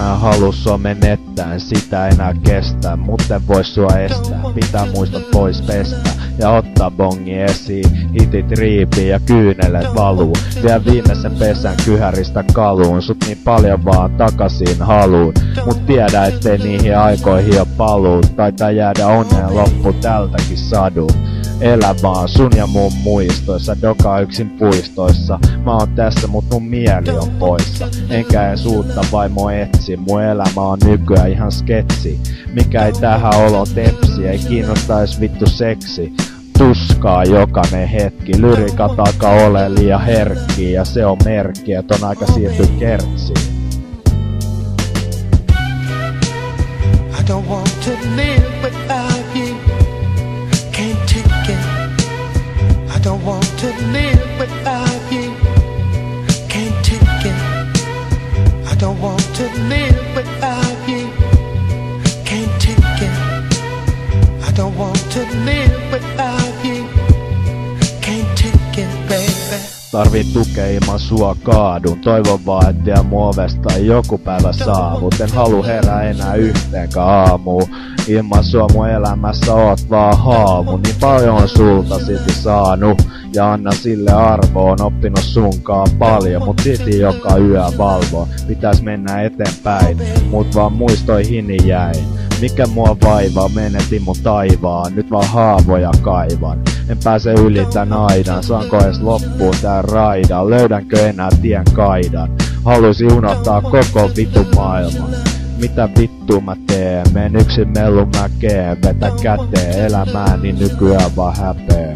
Mä en halua sua menettää, en sitä enää kestä, mutten vois sua estää. Pitää muistot pois pestä ja ottaa bongi esiin. Hitit riipii ja kyynelet valuu. Vie viimeisen pesän kyhäristä kaluun. Sut niin paljon vaan takaisin haluun. Mut tiedä ettei niihin aikoihin oo paluu. Taitaa jäädä onneen loppu tältäkin sadun. Elä vaan sun ja mun muistoissa, doka yksin puistoissa. Mä oon tässä mut mun mieli on poissa. Enkä edes uutta vaimo etsi, mun elämä on nykyään ihan sketsi. Mikä ei tähän olon tepsi, ei kiinnostais vittu seksi. Tuskaa jokainen hetki, lyriikat alkaa ole liian herkkiä. Ja se on merkki, et on aika siirtyä kertsiin. I don't want to live without you. Can't take it. I don't want to live without you. Can't take it. I don't want to live without you. Can't take it. I don't want to live without you. Can't take it, baby. Tarvin tukea ilman sua kaadun. Toivon vaan et vie mun ovesta joku päivä saavut. En halu herää enää yhteenkään aamuun. Ilman sua mun elämässä oot vaan haamu. Niin paljon on sulta silti saanut. Ja anna sille arvoon, oppinut sunkaan paljon. Mut silti joka yö valvoo. Pitäis mennä eteenpäin. Mut vaan muistoihin jäin. Mikä mua vaivaa, menetin mun taivaan. Nyt vaan haavoja kaivan. En pääse yli tän aidan. Saanko edes loppuun tän raidan? Löydänkö enää tien kaidan? Haluisin unohtaa koko vitun maailman. Mitä vittua mä teen? Meen yksin mellun mäkeen. Vetä käteen elämääni nykyään vaan häpeä.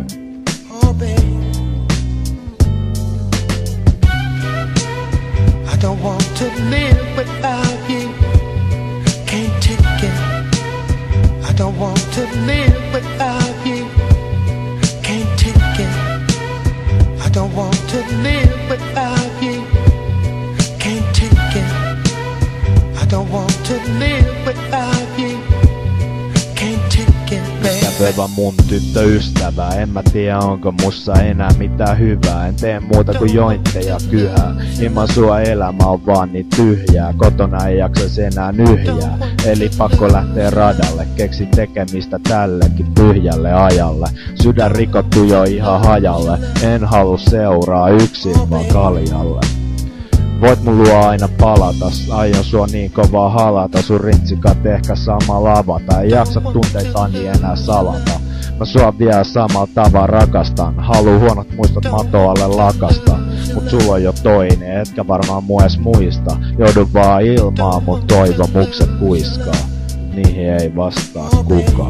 I don't want to live without you. Can't take it. I don't want to live without you. Can't take it. I don't want to live without you. Can't take it. I don't want to live without you. Can't take it, baby. Kävevä mun tyttöystävä, en mä tiedä onko mussa enää mitään hyvää. En tee muuta kuin jointteja kyhää. Ilman sua elämä on vaan niin tyhjää. Kotona ei jaksais enää nyhjää. Eli pakko lähtee radalle. Keksi tekemistä tällekin tyhjälle ajalle. Sydän rikottu jo ihan hajalle. En halua seuraa yksin vaan kaljalle. Voit mun luo aina palata, aion sua niin kovaa halata. Sun rintsikat ehkä samalla avata. Ei jaksa tunteitani enää salata. Mä sua vielä samalla tavalla rakastan. Haluu huonot muistot matoalle lakasta. Mut sulla on jo toinen, etkä varmaan mua edes muista. Joudun vaan ilmaan, mun toivomukset kuiskaa. Niihin ei vastaa kukaan.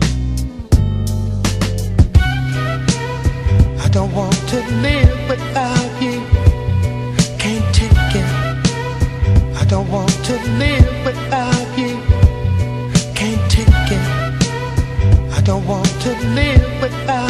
I don't want to live without you. Can't take it. I don't want to live without you. Can't take it. I don't want to live without